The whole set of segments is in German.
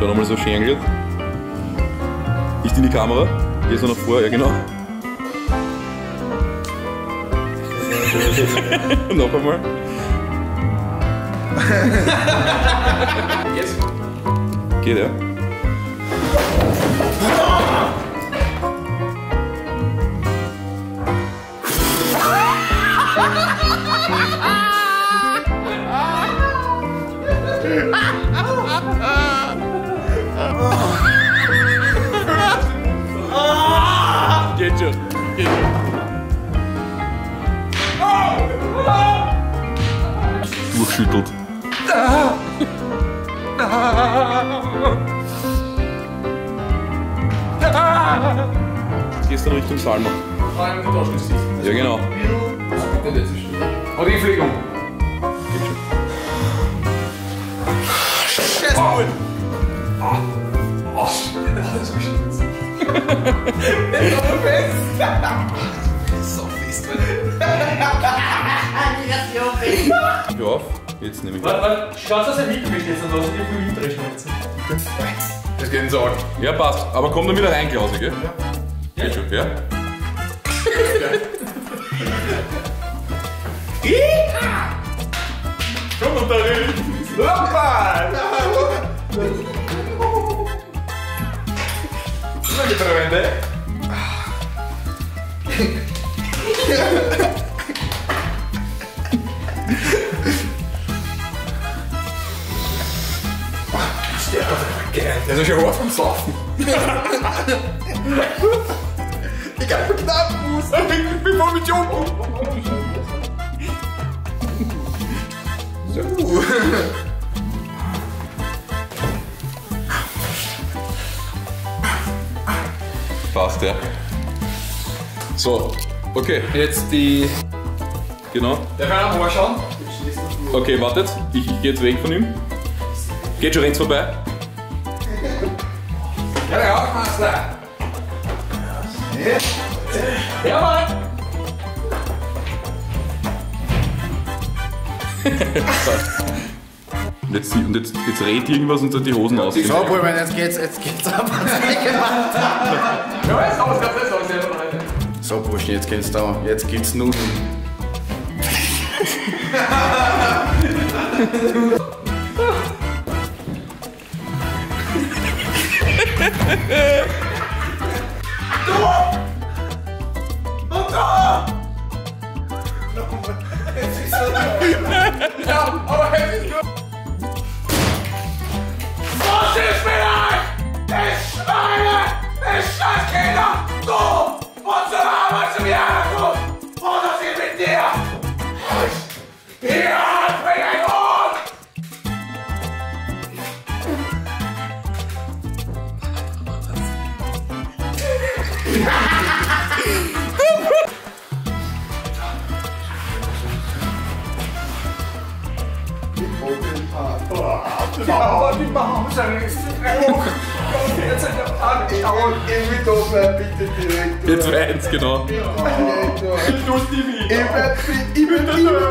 Schau nochmal so schön angelegt. Nicht in die Kamera. Hier ist noch vor, ja genau. Noch einmal. Jetzt. Geht ja. Geht schon. Geht schon. Durchschüttelt. Jetzt gehst du Richtung Salma. Ja, genau. Und die Fliegen. Geht schon. Scheiße! So fest, Hör auf. Jetzt nehme ich. Warte, schaut, dass er hinten steht, sonst lass ich dir viel hinterher schneiden. Das geht ins Auge. Ja, passt. Aber komm dann wieder rein, Klausi, gell? Ja. Geht schon, ja? Komm und da rein! Hoppa! Was ist das Ende? Das ist ja hart vom Saufen. Ich kann mir knapp Fuß. Ich bin voll mit Jumbo. So. Passt, ja. So, okay. Jetzt die. Genau. Der kann auch mal schauen. Okay, wartet. Ich gehe jetzt weg von ihm. Geht schon rechts vorbei. Ja, der Hausmeister. Ja, Mann! Und jetzt redet irgendwas und dann die Hosen aus. So, Bruder, jetzt geht's ab. Ja, jetzt aus, das ist aus. So, Burschen, jetzt gibt's Nudeln. Ja, aber es ist nur. Was ist mit euch? Ich Schweine! Ich Scheißkinder! Du! Und zur Arbeit zum Jahresruf! Und was ist mit dir? Hier hat mich ein Hund! Aber die Pause ist hoch. Jetzt sind wir alle dauernd. Ich will doch mal bitte direkt. Jetzt weint's, genau. Ich tue die wieder. Ich will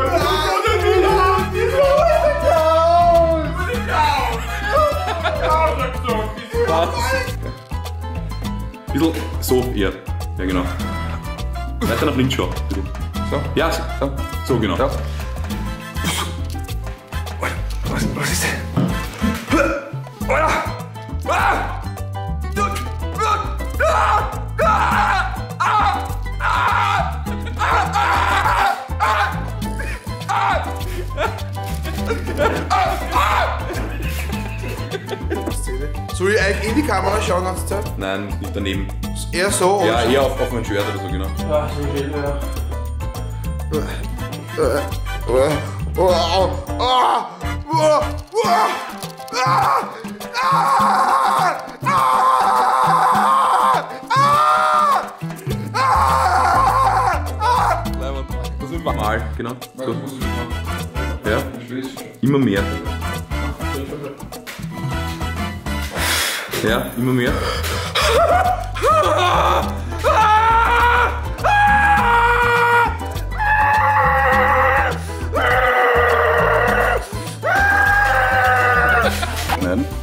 Bisschen so, ja. Ja, genau. Weiter nach links schauen. Bisschen. So? Ja, so. So, genau. So. Was ist denn? Soll ich eigentlich in die Kamera schauen ganze Zeit? Nein, nicht daneben. Eher so? Ja, eher auf mein Schwert oder so, genau. Ja, so geht ja. Das ist mal, genau. So. Ja, immer mehr. Ja, immer mehr. Nein.